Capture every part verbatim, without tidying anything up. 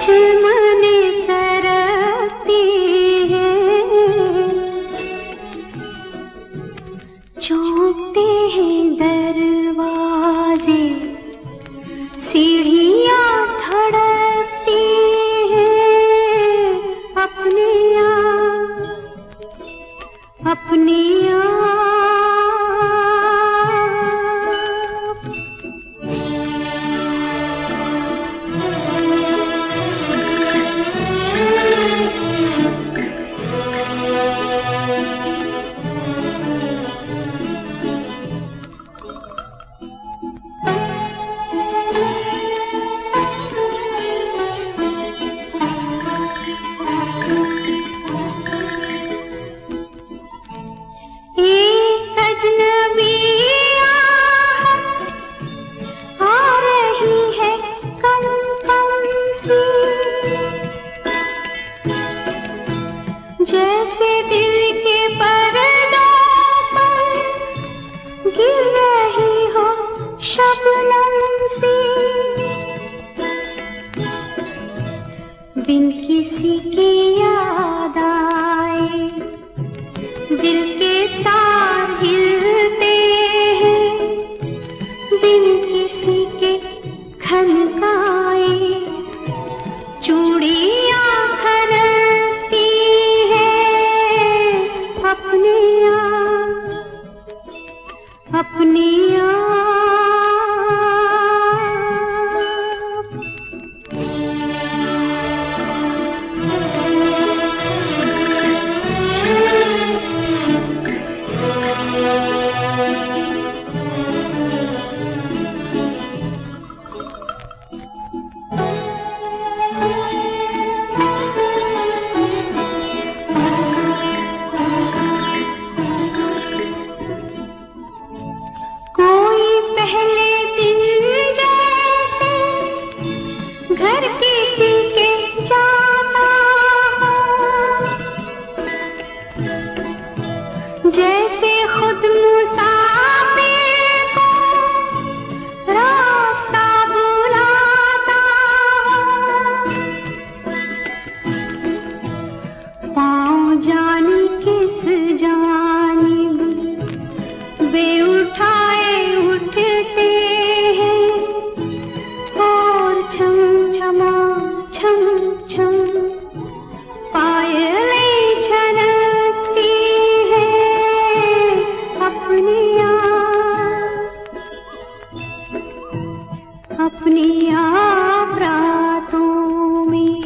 Chimney सरकती है, चौंकते हैं दरवाजे, सीढ़ियाँ धड़कती हैं अपने आप अपने आप। जैसे दिल के पर्दों पर गिर रही हो शबनम सी, बिन किसी की याद आए दिल के तार हिलते हैं, बिन किसी के खनकाए चूड़ियाँ खनकती अपने आप अपने आप। घर किसी के जाता जैसे खुद मुसाफिर को रास्ता बुलाता, पाँव जाने किस जानिब वे उठाए उठते हैं, और छम छमा छम छम पायलें झनकती हैं अपने आप अपने आप रातों में।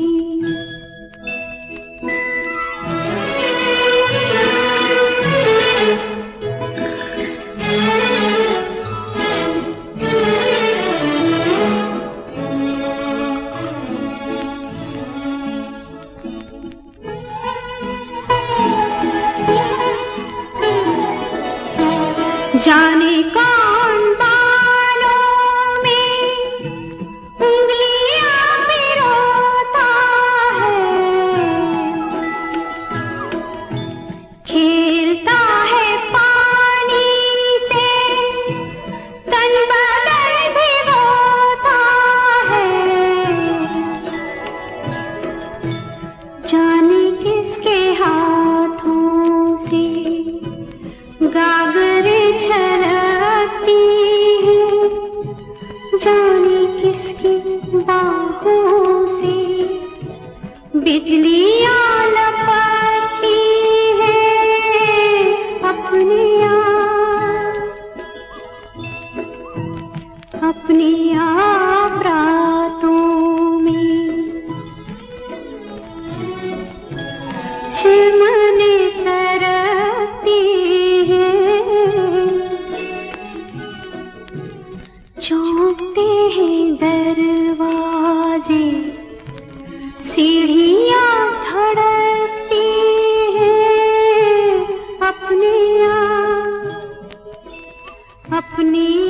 जाने कौन बालों में उंगलियां पिरोता है, खेलता है पानी से तन बदन भिगोता है, जाने किसके हाथों से गागरे छलकती है, जाने किसकी बाहों से बिजलियां लपकती है अपने आप अपने आप रातों में। चिमनी सरकती चौंकते हैं दरवाजे, सीढ़ियाँ धड़कती हैं अपने आप अपने